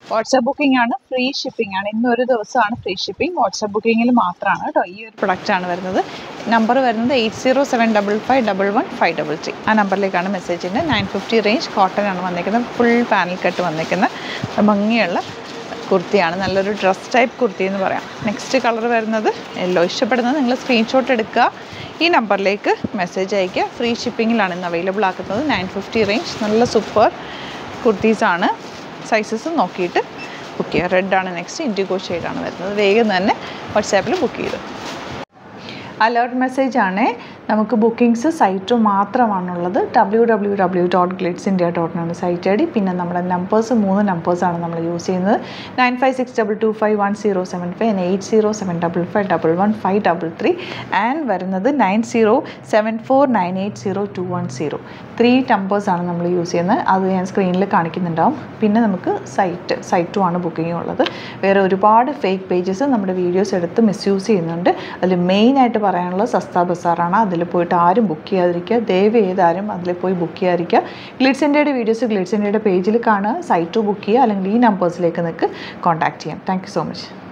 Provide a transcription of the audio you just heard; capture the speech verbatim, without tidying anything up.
WhatsApp booking ആണ്, free shipping ആണ്. ഇന്നൊരു ദിവസമാണ് ഫ്രീ ഷിപ്പിംഗ്. വാട്സാപ്പ് ബുക്കിങ്ങിൽ മാത്രമാണ് കേട്ടോ ഈ ഒരു പ്രൊഡക്റ്റാണ് വരുന്നത്. നമ്പർ വരുന്നത് eight zero seven double five double one five double three. ആ നമ്പറിലേക്കാണ് മെസ്സേജ് ചെയ്യുന്നത്. നയൻ ഫിഫ്റ്റി റേഞ്ച് കോട്ടൺ ആണ് വന്നിരിക്കുന്നത്. ഫുൾ പാനൽ കട്ട് വന്നിരിക്കുന്ന ഭംഗിയുള്ള കുർത്തിയാണ്. നല്ലൊരു ഡ്രസ് ടൈപ്പ് കുർത്തി എന്ന് പറയാം. നെക്സ്റ്റ് കളർ വരുന്നത് യെല്ലോ. ഇഷ്ടപ്പെടുന്നത് നിങ്ങൾ സ്ക്രീൻഷോട്ട് എടുക്കുക, ഈ നമ്പറിലേക്ക് മെസ്സേജ് അയയ്ക്കുക. ഫ്രീ ഷിപ്പിങ്ങിലാണ് ഇന്ന് അവൈലബിൾ ആക്കുന്നത്. നയൻ ഫിഫ്റ്റി റേഞ്ച് നല്ല സൂപ്പർ കുർത്തീസാണ്. സൈസസ് നോക്കിയിട്ട് ബുക്ക് ചെയ്യുക. റെഡാണ് നെക്സ്റ്റ്, ഇൻഡിഗോ ഷെയ്ഡാണ് വരുന്നത്. വേഗം തന്നെ വാട്സാപ്പിൽ ബുക്ക് ചെയ്തു. അലേർട്ട് മെസ്സേജ് ആണ്. നമുക്ക് ബുക്കിംഗ്സ് സൈറ്റ് മാത്രമാണുള്ളത്. W W W dot glitz India dot ആണ് സൈറ്റ് ഐ ഡി. പിന്നെ നമ്മുടെ നമ്പേഴ്സ് മൂന്ന് നമ്പേഴ്സാണ് നമ്മൾ യൂസ് ചെയ്യുന്നത്. Nine five six double two five one zero seven five and eight zero seven double five double one five double three and വരുന്നത് nine zero seven four nine eight zero two one zero. Three നമ്പേഴ്സാണ് നമ്മൾ use ചെയ്യുന്നത്. അത് ഞാൻ സ്ക്രീനിൽ കാണിക്കുന്നുണ്ടാവും. പിന്നെ നമുക്ക് site സൈറ്റും ആണ് ബുക്കിംഗ് ഉള്ളത്. വേറെ ഒരുപാട് ഫേക്ക് പേജസ് നമ്മുടെ വീഡിയോസ് എടുത്ത് മിസ്യൂസ് ചെയ്യുന്നുണ്ട്. അതിൽ മെയിനായിട്ട് പറയാനുള്ളത് സസ്ത ബസാറാണ്. അതിൽ പോയിട്ട് ആരും ബുക്ക് ചെയ്യാതിരിക്കുക. ദയവ് ചെയ്താരും അതിൽ പോയി ബുക്ക് ചെയ്യാതിരിക്കുക. ഗ്ലിറ്റ്സ് ഇന്ത്യയുടെ വീഡിയോസ് ഗ്ലിറ്റ്സ് ഇന്ത്യയുടെ പേജിൽ കാണുക, സൈറ്റ് ബുക്ക് ചെയ്യുക, അല്ലെങ്കിൽ ഈ നമ്പേഴ്സിലേക്ക് നിങ്ങൾക്ക് കോൺടാക്ട് ചെയ്യാം. Thank you so much.